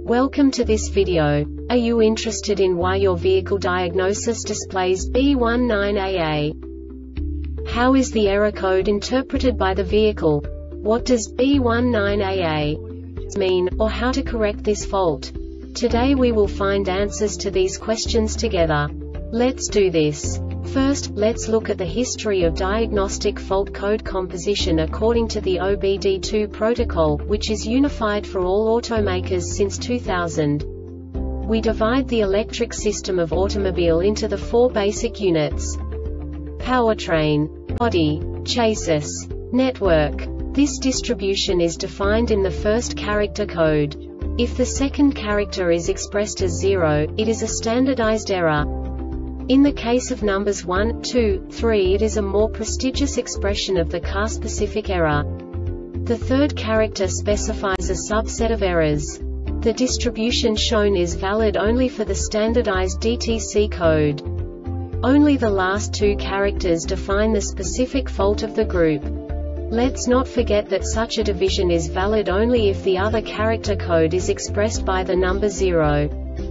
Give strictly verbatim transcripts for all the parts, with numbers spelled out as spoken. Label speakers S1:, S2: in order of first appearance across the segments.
S1: Welcome to this video. Are you interested in why your vehicle diagnosis displays B one nine A A? How is the error code interpreted by the vehicle? What does B one nine A A mean, or how to correct this fault? Today we will find answers to these questions together. Let's do this. First, let's look at the history of diagnostic fault code composition according to the O B D two protocol, which is unified for all automakers since two thousand. We divide the electric system of automobile into the four basic units: powertrain, body, chassis, network. This distribution is defined in the first character code. If the second character is expressed as zero, it is a standardized error. In the case of numbers one, two, three, it is a more prestigious expression of the car-specific error. The third character specifies a subset of errors. The distribution shown is valid only for the standardized D T C code. Only the last two characters define the specific fault of the group. Let's not forget that such a division is valid only if the other character code is expressed by the number zero.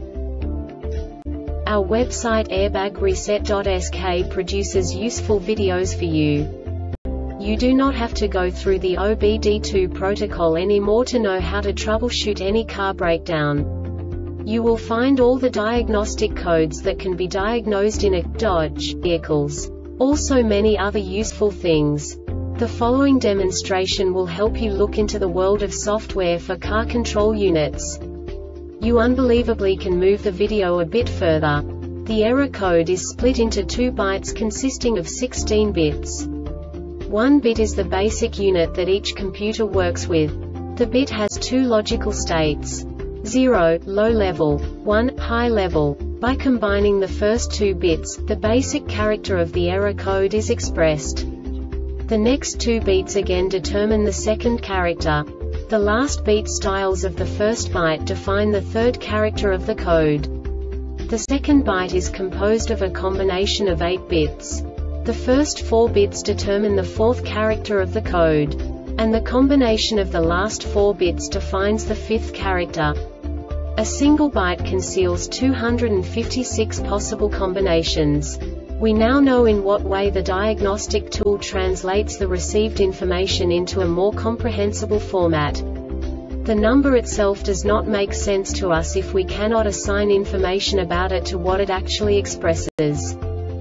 S1: Our website airbag reset dot S K produces useful videos for you. You do not have to go through the O B D two protocol anymore to know how to troubleshoot any car breakdown. You will find all the diagnostic codes that can be diagnosed in a Dodge vehicles. Also many other useful things. The following demonstration will help you look into the world of software for car control units. You unbelievably can move the video a bit further. The error code is split into two bytes consisting of sixteen bits. One bit is the basic unit that each computer works with. The bit has two logical states: zero, low level, one, high level. By combining the first two bits, the basic character of the error code is expressed. The next two beats again determine the second character. The last beat styles of the first byte define the third character of the code. The second byte is composed of a combination of eight bits. The first four bits determine the fourth character of the code. And the combination of the last four bits defines the fifth character. A single byte conceals two hundred fifty-six possible combinations. We now know in what way the diagnostic tool translates the received information into a more comprehensible format. The number itself does not make sense to us if we cannot assign information about it to what it actually expresses.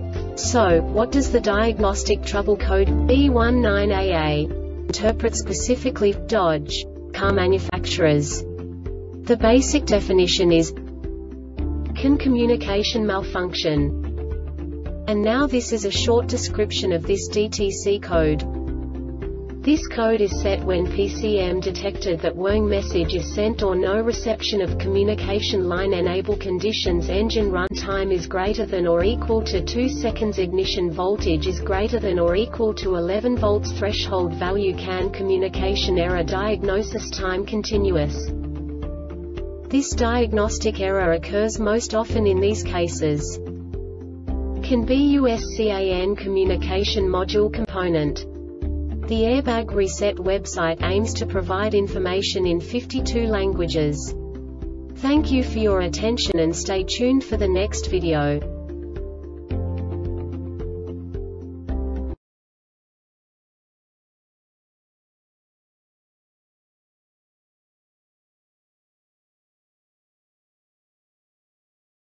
S1: So, what does the diagnostic trouble code B one nine A A interpret specifically for Dodge car manufacturers? The basic definition is: can communication malfunction? And now this is a short description of this D T C code. This code is set when P C M detected that warning message is sent or no reception of communication line enable conditions engine run time is greater than or equal to two seconds ignition voltage is greater than or equal to eleven volts threshold value can communication error diagnosis time continuous. This diagnostic error occurs most often in these cases. Can B U S CAN communication module component. The Airbag Reset website aims to provide information in fifty-two languages. Thank you for your attention and stay tuned for the next video.